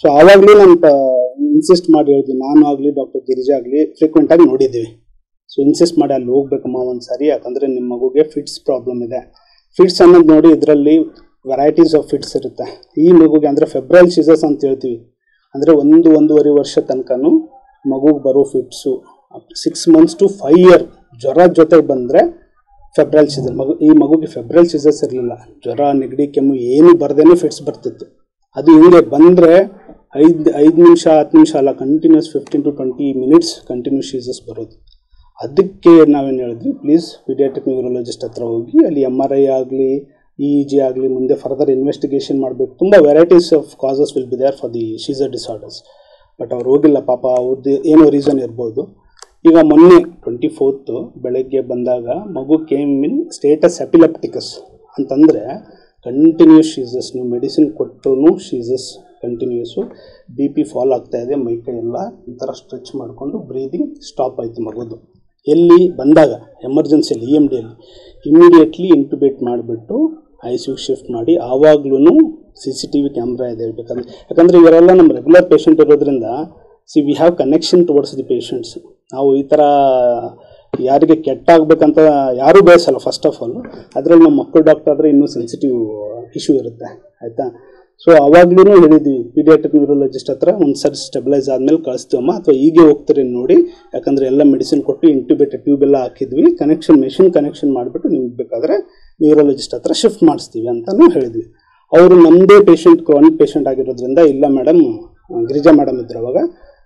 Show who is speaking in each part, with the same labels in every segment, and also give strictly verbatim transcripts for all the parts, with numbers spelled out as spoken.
Speaker 1: So ಆವಾಗಲೂ ನಾನು insist ಮಾಡಿ ಹೇಳ್ತೀವಿ, ನಾನು ಆಗಲಿ ಡಾಕ್ಟರ್ ಗಿರಿಜಾ ಆಗಲಿ ಫ್ರೀಕ್ವೆಂಟಾಗಿ ನೋಡಿದ್ದೀವಿ. ಸೊ ಇನ್ಸಿಸ್ಟ್ ಮಾಡಿ ಅಲ್ಲಿ ಹೋಗ್ಬೇಕಮ್ಮ ಒಂದು ಸಾರಿ, ಯಾಕಂದರೆ ನಿಮ್ಮ ಮಗುಗೆ ಫಿಟ್ಸ್ ಪ್ರಾಬ್ಲಮ್ ಇದೆ. ಫಿಟ್ಸ್ ಅನ್ನೋದು ನೋಡಿ ಇದರಲ್ಲಿ ವೆರೈಟೀಸ್ ಆಫ್ ಫಿಟ್ಸ್ ಇರುತ್ತೆ. ಈ ಮಗುಗೆ ಅಂದರೆ ಫೆಬ್ರೈಲ್ ಸೀಸಸ್ ಅಂತ ಹೇಳ್ತೀವಿ, ಅಂದರೆ ಒಂದು ಒಂದೂವರೆ ವರ್ಷ ತನಕನೂ ಮಗುಗೆ ಬರೋ fits six months to five year ಜ್ವರ ಜೊತೆಗೆ ಬಂದರೆ ಫೆಬ್ರೈಲ್ ಸೀಸನ್. ಮಗು ಈ ಮಗುಗೆ ಫೆಬ್ರೈಲ್ ಸೀಸಸ್ ಇರಲಿಲ್ಲ, ಜ್ವರ ನೆಗಡಿ ಕೆಮ್ಮು ಏನು ಬರ್ದೇನೆ ಫಿಟ್ಸ್ ಬರ್ತಿತ್ತು. ಅದು ಹಿಂಗೆ ಬಂದರೆ ಐದು ಐದು ನಿಮಿಷ ಹತ್ತು ನಿಮಿಷ ಅಲ್ಲ, continuous fifteen to twenty minutes continuous ಸೀಸಸ್ ಬರೋದು. ಅದಕ್ಕೆ ನಾವೇನು ಹೇಳಿದ್ವಿ, ಪ್ಲೀಸ್ ಪೀಡಿಯಾಟ್ರಿಕ್ ನ್ಯೂರೋಲಜಿಸ್ಟ್ ಹತ್ರ ಹೋಗಿ ಅಲ್ಲಿ ಎಮ್ ಆರ್ ಐ ಆಗಲಿ ಇ ಜಿ ಆಗಲಿ ಮುಂದೆ ಫರ್ದರ್ ಇನ್ವೆಸ್ಟಿಗೇಷನ್ ಮಾಡಬೇಕು. ತುಂಬ varieties of causes will be there for the seizure disorders. But ಅವ್ರು ಹೋಗಿಲ್ಲ ಪಾಪ, ಅವ್ರದ್ದು ಏನೋ ರೀಸನ್ ಇರ್ಬೋದು. ಈಗ ಮೊನ್ನೆ ಟ್ವೆಂಟಿ ಫೋರ್ತು ಬೆಳಗ್ಗೆ ಬಂದಾಗ ಮಗು ಕೇಮ್ ಇನ್ ಸ್ಟೇಟಸ್ ಎಪಿಲೆಪ್ಟಿಕಸ್ ಅಂತಂದರೆ ಕಂಟಿನ್ಯೂಸ್ ಶೀಸಸ್. ನೀವು ಮೆಡಿಸಿನ್ ಕೊಟ್ಟರು ಶೀಸಸ್ ಕಂಟಿನ್ಯೂಸು, ಬಿ ಪಿ ಫಾಲ್ ಆಗ್ತಾಯಿದೆ, ಮೈಕೈ ಎಲ್ಲ ಈ ಥರ ಸ್ಟ್ರೆಚ್ ಮಾಡಿಕೊಂಡು ಬ್ರೀದಿಂಗ್ ಸ್ಟಾಪ್ ಆಯಿತು ಮಗುದು. ಎಲ್ಲಿ ಬಂದಾಗ ಎಮರ್ಜೆನ್ಸಿಯಲ್ಲಿ ಇ ಎಮ್ ಡಿಯಲ್ಲಿ ಇಮಿಡಿಯೇಟ್ಲಿ ಇಂಟುಬೇಟ್ ಮಾಡಿಬಿಟ್ಟು ಐ ಸಿ ಯುಗೆ ಶಿಫ್ಟ್ ಮಾಡಿ, ಆವಾಗ್ಲೂ C C T V camera ಇದೆ ಬೇಕಂದ್ರೆ, ಯಾಕಂದರೆ ಇವರೆಲ್ಲ ನಮ್ಮ ರೆಗ್ಯುಲರ್ ಪೇಷಂಟ್ ಇರೋದ್ರಿಂದ see we have connection towards the patients. ನಾವು ಈ ಥರ ಯಾರಿಗೆ ಕೆಟ್ಟಾಗಬೇಕಂತ ಯಾರೂ ಬಯಸಲ್ಲ ಫಸ್ಟ್ ಆಫ್ ಆಲ್. ಅದರಲ್ಲಿ ನಮ್ಮ ಮಕ್ಕಳು ಡಾಕ್ಟರ್ ಆದರೆ ಇನ್ನೂ ಸೆನ್ಸಿಟಿವ್ ಇಶ್ಯೂ ಇರುತ್ತೆ, ಆಯಿತಾ. ಸೊ ಅವಾಗ್ಲೂ ಹೇಳಿದ್ವಿ ಪೀಡಿಯಾಟ್ರಿಕ್ ನ್ಯೂರೋಲಜಿಸ್ಟ್ ಹತ್ರ ಒಂದು ಸರಿ ಸ್ಟೆಬಿಲೈಸ್ ಆದಮೇಲೆ ಕಳಿಸ್ತೀವಮ್ಮ, ಅಥವಾ ಹೀಗೆ ಹೋಗ್ತೀರಿ ನೋಡಿ, ಯಾಕಂದರೆ ಎಲ್ಲ ಮೆಡಿಸಿನ್ ಕೊಟ್ಟು ಇಂಟ್ಯೂಬೇಟೆಡ್ ಟ್ಯೂಬ್ ಎಲ್ಲ ಹಾಕಿದ್ವಿ, ಕನೆಕ್ಷನ್ ಮೆಷಿನ್ ಕನೆಕ್ಷನ್ ಮಾಡಿಬಿಟ್ಟು ನಿಮ್ಗೆ ಬೇಕಾದರೆ ನ್ಯೂರೋಲಜಿಸ್ಟ್ ಹತ್ರ ಶಿಫ್ಟ್ ಮಾಡಿಸ್ತೀವಿ ಅಂತಲೂ ಹೇಳಿದ್ವಿ. ಅವರು ನಮ್ಮದೇ ಪೇಷಂಟ್ ಕ್ರಾನಿಕ್ ಪೇಷಂಟ್ ಆಗಿರೋದ್ರಿಂದ ಇಲ್ಲ ಮೇಡಮ್, ಗಿರಿಜಾ ಮೇಡಮ್ ಇದ್ರು ಅವಾಗ,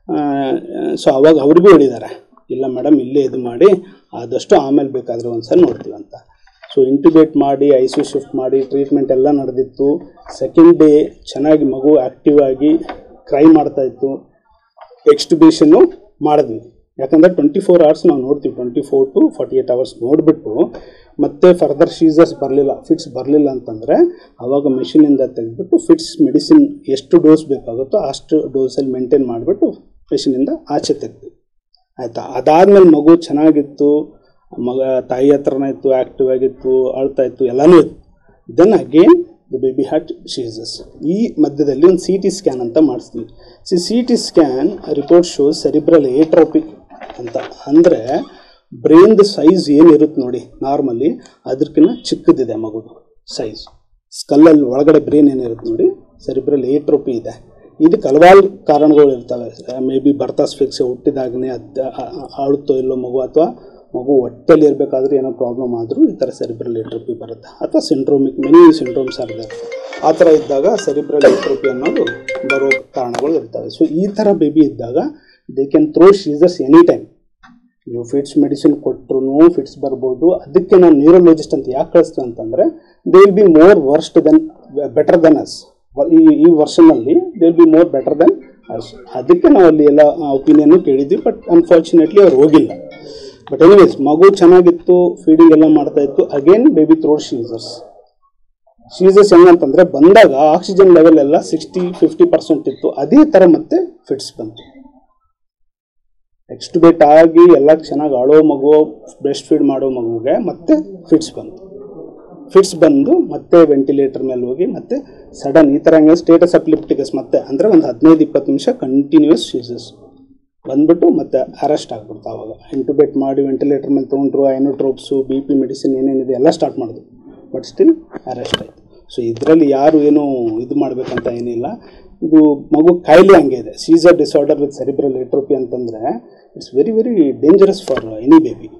Speaker 1: ಸೊ ಅವಾಗ ಅವ್ರಿಗೂ ಹೇಳಿದ್ದಾರೆ ಇಲ್ಲ ಮೇಡಮ್ ಇಲ್ಲೇ ಇದು ಮಾಡಿ ಆದಷ್ಟು ಆಮೇಲೆ ಬೇಕಾದರೆ ಒಂದು ಸಲ ನೋಡ್ತೀವಿ ಅಂತ. ಸೊ ಇಂಟ್ಯೂಬೇಟ್ ಮಾಡಿ ಐ ಸಿ ಯು ಶಿಫ್ಟ್ ಮಾಡಿ ಟ್ರೀಟ್ಮೆಂಟ್ ಎಲ್ಲ ನಡೆದಿತ್ತು. ಸೆಕೆಂಡ್ ಡೇ ಚೆನ್ನಾಗಿ ಮಗು ಆ್ಯಕ್ಟಿವ್ ಆಗಿ ಕ್ರೈ ಮಾಡ್ತಾಯಿತ್ತು. ಎಕ್ಸ್ಟ್ಯೂಬೇಷನ್ನು ಮಾಡಿದ್ವಿ, ಯಾಕಂದರೆ ಟ್ವೆಂಟಿ ಫೋರ್ ಅವರ್ಸ್ ನಾವು ನೋಡ್ತೀವಿ, twenty four to forty eight hours ನೋಡಿಬಿಟ್ಟು ಮತ್ತೆ ಫರ್ದರ್ ಶೀಸಸ್ ಬರಲಿಲ್ಲ, ಫಿಟ್ಸ್ ಬರಲಿಲ್ಲ ಅಂತಂದರೆ ಆವಾಗ ಮೆಷಿನಿಂದ ತೆಗೆದ್ಬಿಟ್ಟು ಫಿಟ್ಸ್ ಮೆಡಿಸಿನ್ ಎಷ್ಟು ಡೋಸ್ ಬೇಕಾಗುತ್ತೋ ಅಷ್ಟು ಡೋಸಲ್ಲಿ ಮೇಂಟೈನ್ ಮಾಡಿಬಿಟ್ಟು ಮೆಷಿನಿಂದ ಆಚೆ ತೆಗ್ದು ಆಯಿತಾ. ಅದಾದಮೇಲೆ ಮಗು ಚೆನ್ನಾಗಿತ್ತು, ಮಗ ತಾಯಿ ಹತ್ರನೇ ಇತ್ತು, ಆ್ಯಕ್ಟಿವ್ ಆಗಿತ್ತು, ಅಳ್ತಾ ಇತ್ತು, ಎಲ್ಲನೂ ಇತ್ತು. Then again the baby had ಶೀಸಸ್. ಈ ಮಧ್ಯದಲ್ಲಿ ಒಂದು ಸಿ ಟಿ ಸ್ಕ್ಯಾನ್ ಅಂತ ಮಾಡಿಸ್ತೀವಿ. C C T scan report shows cerebral atrophy ಅಂತ, ಅಂದರೆ ಬ್ರೈನ್ದು ಸೈಜ್ ಏನಿರುತ್ತೆ ನೋಡಿ ನಾರ್ಮಲಿ ಅದಕ್ಕಿಂತ ಚಿಕ್ಕದಿದೆ ಮಗುದು ಸೈಜ್. ಸ್ಕಲ್ಲಲ್ಲಿ ಒಳಗಡೆ ಬ್ರೈನ್ ಏನಿರುತ್ತೆ ನೋಡಿ, ಸೆರಿಬ್ರಲ್ ಏಟ್ರೋಪಿ ಇದೆ. ಇದಕ್ಕೆ ಹಲವಾರು ಕಾರಣಗಳು ಇರ್ತವೆ. ಮೇ ಬಿ ಬರ್ತಸ್ಫಿಕ್ಸ್ ಹುಟ್ಟಿದಾಗನೇ ಅದು ಆಡುತ್ತೋ ಇಲ್ಲೋ ಮಗು, ಅಥವಾ ಮಗು ಹೊಟ್ಟೆಲಿ ಇರಬೇಕಾದ್ರೆ ಏನೋ ಪ್ರಾಬ್ಲಮ್ ಆದರೂ ಈ ಥರ ಸೆರಿಬ್ರಲ್ ಏಟ್ರೋಪಿ ಬರುತ್ತೆ, ಅಥವಾ ಸಿಂಡ್ರೋಮಿಕ್ ಮೆನಿ ಸಿಂಡ್ರೋಮ್ಸ್ ಆಗಿದೆ. ಆ ಥರ ಇದ್ದಾಗ ಸೆರಿಬ್ರಲ್ ಏಟ್ರೋಪಿ ಅನ್ನೋದು ಬರೋ ಕಾರಣಗಳು ಇರ್ತವೆ. ಸೊ ಈ ಥರ ಬೇಬಿ ಇದ್ದಾಗ they can throw seizures any time. ನೀವು ಫಿಟ್ಸ್ ಮೆಡಿಸಿನ್ ಕೊಟ್ಟರು ಫಿಟ್ಸ್ ಬರ್ಬೋದು. ಅದಕ್ಕೆ ನಾನು ನ್ಯೂರೋಲಜಿಸ್ಟ್ ಅಂತ ಯಾಕೆ ಕಳಿಸ್ತೀವಿ ಅಂತಂದರೆ they will be more worst than better than us. ಈ ಈ ವರ್ಷನಲ್ಲಿ they will be more better than us. ಅದಕ್ಕೆ ನಾವು ಅಲ್ಲಿ ಎಲ್ಲ ಒಪಿನಿಯನ್ನು ಕೇಳಿದ್ವಿ, ಬಟ್ ಅನ್ಫಾರ್ಚುನೇಟ್ಲಿ ಅವ್ರು ಹೋಗಿಲ್ಲ. ಬಟ್ ಎನಿವೇಸ್ ಮಗು ಚೆನ್ನಾಗಿತ್ತು, ಫೀಡಿಂಗ್ ಎಲ್ಲ ಮಾಡ್ತಾಯಿತ್ತು. Again baby ಥ್ರೋಡ್ ಶೀಸರ್ಸ್. ಶೀಸರ್ಸ್ ಹೆಂಗಂತಂದರೆ ಬಂದಾಗ ಆಕ್ಸಿಜನ್ ಲೆವೆಲ್ ಎಲ್ಲ ಸಿಕ್ಸ್ಟಿ ಫಿಫ್ಟಿ ಪರ್ಸೆಂಟ್ ಇತ್ತು, ಅದೇ ಥರ ಮತ್ತೆ ಫಿಟ್ಸ್ ಬಂತು. ಎಕ್ಸ್ಟ್ಯೂಬೇಟ್ ಆಗಿ ಎಲ್ಲ ಚೆನ್ನಾಗಿ ಆಳೋ ಮಗು, ಬ್ರೆಸ್ಟ್ ಫೀಡ್ ಮಾಡೋ ಮಗುಗೆ ಮತ್ತೆ ಫಿಟ್ಸ್ ಬಂತು. ಫಿಟ್ಸ್ ಬಂದು ಮತ್ತೆ ವೆಂಟಿಲೇಟರ್ ಮೇಲೆ ಹೋಗಿ ಮತ್ತೆ ಸಡನ್ ಈ ಥರ ಹಂಗೆ ಸ್ಟೇಟಸ್ ಎಪಿಲೆಪ್ಟಿಕಸ್ ಮತ್ತೆ ಅಂದರೆ ಒಂದು ಹದಿನೈದು ಇಪ್ಪತ್ತು ನಿಮಿಷ ಕಂಟಿನ್ಯೂಸ್ ಶೀಸಸ್ ಬಂದ್ಬಿಟ್ಟು ಮತ್ತೆ ಅರೆಸ್ಟ್ ಆಗ್ಬಿಡ್ತು. ಆವಾಗ ಇಂಟ್ಯೂಬೇಟ್ ಮಾಡಿ ವೆಂಟಿಲೇಟರ್ ಮೇಲೆ ತೊಗೊಂಡ್ರು, ಐನೋಟ್ರೋಪ್ಸು, ಬಿ ಪಿ ಮೆಡಿಸಿನ್ ಏನೇನಿದೆ ಎಲ್ಲ ಸ್ಟಾರ್ಟ್ ಮಾಡಿದ್ರು, ಬಟ್ ಸ್ಟಿಲ್ ಅರೆಸ್ಟ್ ಆಯಿತು. ಸೊ ಇದರಲ್ಲಿ ಯಾರು ಏನು ಇದು ಮಾಡಬೇಕಂತ ಏನಿಲ್ಲ. ಇದು ಮಗು ಕಾಯಿಲೆ ಹಂಗೆ ಇದೆ. Seizure disorder with cerebral atrophy ಅಂತಂದರೆ it's very very dangerous for any baby.